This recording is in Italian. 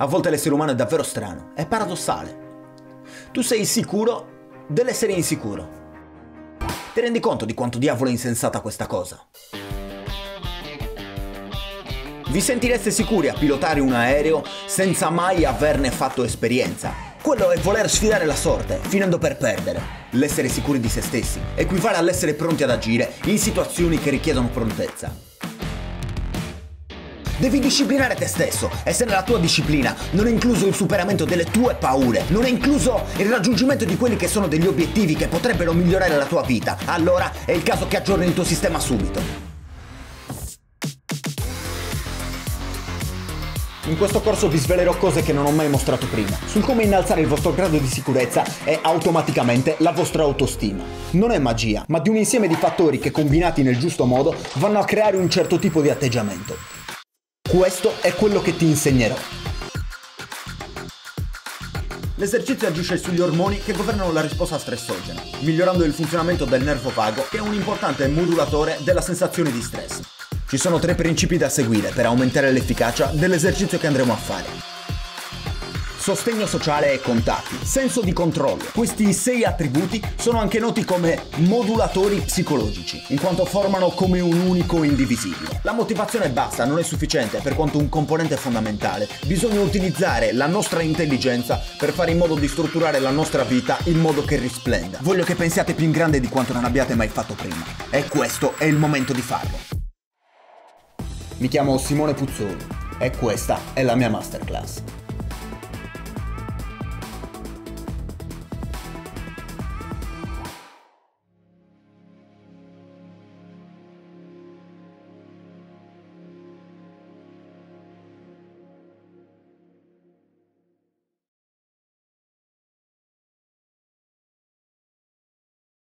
A volte l'essere umano è davvero strano, è paradossale. Tu sei sicuro dell'essere insicuro. Ti rendi conto di quanto diavolo è insensata questa cosa? Vi sentireste sicuri a pilotare un aereo senza mai averne fatto esperienza? Quello è voler sfidare la sorte, finendo per perdere. L'essere sicuri di se stessi equivale all'essere pronti ad agire in situazioni che richiedono prontezza. Devi disciplinare te stesso, e se nella tua disciplina non è incluso il superamento delle tue paure, non è incluso il raggiungimento di quelli che sono degli obiettivi che potrebbero migliorare la tua vita, allora è il caso che aggiorni il tuo sistema subito. In questo corso vi svelerò cose che non ho mai mostrato prima, sul come innalzare il vostro grado di sicurezza e automaticamente la vostra autostima. Non è magia, ma di un insieme di fattori che combinati nel giusto modo vanno a creare un certo tipo di atteggiamento. Questo è quello che ti insegnerò. L'esercizio agisce sugli ormoni che governano la risposta stressogena, migliorando il funzionamento del nervo vago, che è un importante modulatore della sensazione di stress. Ci sono 3 principi da seguire per aumentare l'efficacia dell'esercizio che andremo a fare. Sostegno sociale e contatti, senso di controllo. Questi 6 attributi sono anche noti come modulatori psicologici, in quanto formano come un unico indivisibile. La motivazione bassa non è sufficiente, per quanto un componente fondamentale. Bisogna utilizzare la nostra intelligenza per fare in modo di strutturare la nostra vita in modo che risplenda. Voglio che pensiate più in grande di quanto non abbiate mai fatto prima. E questo è il momento di farlo. Mi chiamo Simone Puzzoli e questa è la mia masterclass.